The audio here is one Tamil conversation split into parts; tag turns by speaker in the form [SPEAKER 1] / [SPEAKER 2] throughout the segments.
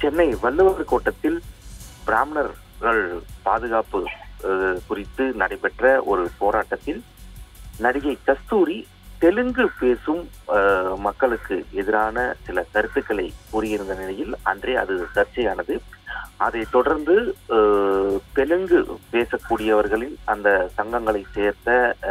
[SPEAKER 1] சென்னை வள்ளுவர் கோட்டத்தில் பிராமணர்கள் பாதுகாப்பு குறித்து நடைபெற்ற ஒரு போராட்டத்தில் நடிகை கஸ்தூரி தெலுங்கு பேசும் மக்களுக்கு எதிரான சில கருத்துக்களை கூறியிருந்த நிலையில் அன்றே அது சர்ச்சையானது. அதை தொடர்ந்து தெலுங்கு பேசக்கூடியவர்களின் அந்த சங்கங்களை சேர்த்த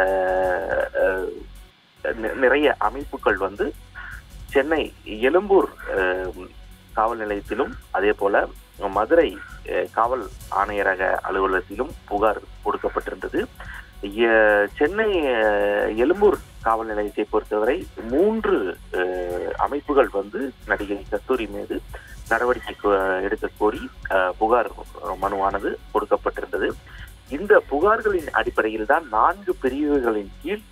[SPEAKER 1] நிறைய அமைப்புகள் சென்னை எழும்பூர் காவல் நிலையத்திலும் அதே போல மதுரை காவல் ஆணையரக அலுவலகத்திலும் புகார் கொடுக்கப்பட்டிருந்தது. சென்னை எழும்பூர் காவல் நிலையத்தை பொறுத்தவரை 3 அமைப்புகள் நடிகை கஸ்தூரி மீது நடவடிக்கை எடுக்க கோரி புகார் மனுவானது கொடுக்கப்பட்டிருந்தது. இந்த புகார்களின் அடிப்படையில் தான் 4 பிரிவுகளின் கீழ்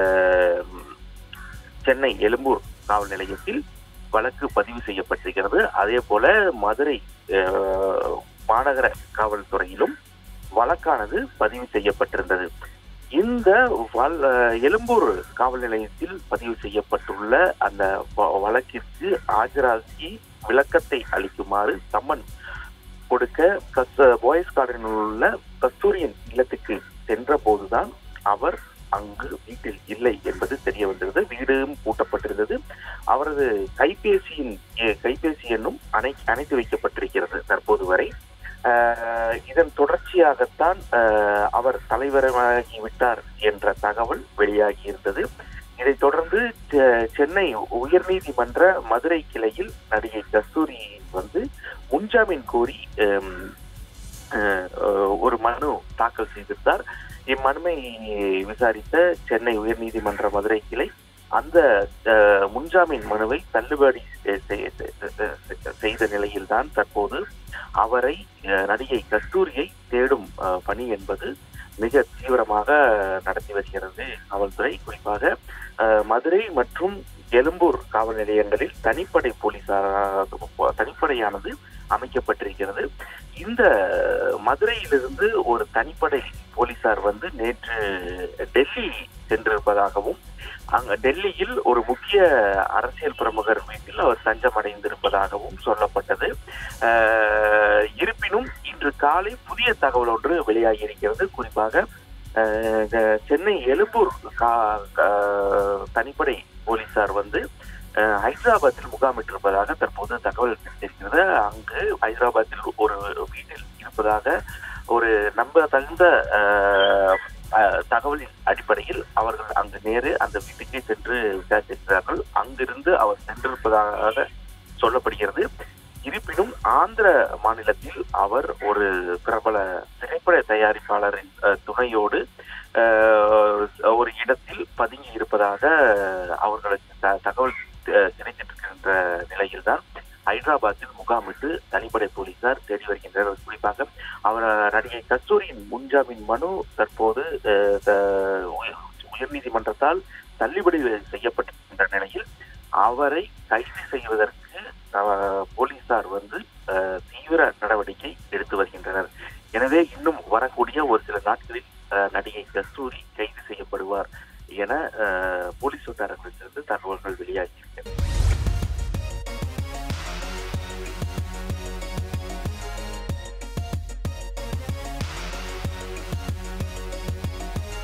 [SPEAKER 1] சென்னை எழும்பூர் காவல் நிலையத்தில் வழக்கு பதிவு செய்யப்பட்டிருக்கிறது. அதே போல மதுரை மாநகர காவல்துறையிலும் வழக்கானது பதிவு செய்யப்பட்டிருந்தது. இந்த எழும்பூர் காவல் நிலையத்தில் பதிவு செய்யப்பட்டுள்ள அந்த வழக்கிற்கு ஆஜராகி விளக்கத்தை அளிக்குமாறு சம்மன் கொடுக்க பாய்ஸ் கார்டனில் உள்ள கஸ்தூரியின் இல்லத்துக்கு சென்ற போதுதான் அவர் அங்கு வீட்டில் இல்லை என்பது தெரிய வந்தது. வீடும் பூட்டப்பட்டிருந்தது. அவரது கைபேசி எண்ணும் அணைத்து வைக்கப்பட்டிருக்கிறது தற்போது வரை. இதன் தொடர்ச்சியாகத்தான் அவர் தலைவராகிவிட்டார் என்ற தகவல் வெளியாகி இருந்தது. இதைத் தொடர்ந்து சென்னை உயர்நீதிமன்ற மதுரை கிளையில் நடிகை கஸ்தூரி முன்ஜாமீன் கோரி ஒரு மனு தாக்கல் செய்திருந்தார். இம்மனுவை விசாரித்த சென்னை உயர்நீதிமன்ற மதுரை கிளை அந்த முன்ஜாமீன் மனுவை தள்ளுபடி செய்த நிலையில்தான் தற்போது அவரை நடிகை கஸ்தூரியை தேடும் பணி என்பது மிக தீவிரமாக நடத்தி வருகிறது காவல்துறை. குறிப்பாக மதுரை மற்றும் எழும்பூர் காவல் நிலையங்களில் தனிப்படையானது அமைக்கப்பட்டிருக்கிறது. இந்த மதுரையிலிருந்து ஒரு தனிப்படை போலீசார் நேற்று டெல்லி சென்றிருப்பதாகவும் டெல்லியில் ஒரு முக்கிய அரசியல் பிரமுகர் வீட்டில் அவர் தஞ்சம் அடைந்திருப்பதாகவும் சொல்லப்பட்டது. இருப்பினும் இன்று காலை புதிய தகவல் ஒன்று வெளியாகி இருக்கிறது. குறிப்பாக சென்னை எழும்பூர் தனிப்படை போலீசார் ஹைதராபாத்தில் முகாமிட்டிருப்பதாக தற்போது தகவல் கிடைத்திருக்கிறது. அங்கு ஹைதராபாத்தில் ஒரு வீட்டில் இருப்பதாக ஒரு நம்பத்தகுந்த தகவலின் அடிப்படையில் அவர்கள் அங்கு நேரு அந்த வீட்டுக்கே சென்று விசாரித்திருக்கிறார்கள். அங்கிருந்து அவர் சென்றிருப்பதாக சொல்லப்படுகிறது. இருப்பினும் ஆந்திர மாநிலத்தில் அவர் ஒரு பிரபல திரைப்பட தயாரிப்பாளரின் துணையோடு ஒரு இடத்தில் பதுங்கி இருப்பதாக அவர்களுக்கு தகவல் கிடைத்திருக்கின்ற நிலையில்தான் ஹைதராபாத்தில் முகாமிட்டு தனிப்படை போலீசார் தேடி வருகின்றனர். குறிப்பாக அவர் நடிகை கஸ்தூரியின் முன்ஜாமீன் மனு தற்போது உயர்நீதிமன்றத்தால் தள்ளுபடி செய்யப்பட்டிருக்கின்ற நிலையில் அவரை கைது செய்வதற்கு போலீசார் தீவிர நடவடிக்கை எடுத்து வருகின்றனர். எனவே இன்னும் வரக்கூடிய ஒரு சில நாட்களில் நடிகை கஸ்தூரி கைது செய்யப்படுவார் என போலீஸ் வட்டாரங்களிலிருந்து தகவல்கள் வெளியாகியிருக்கிறது.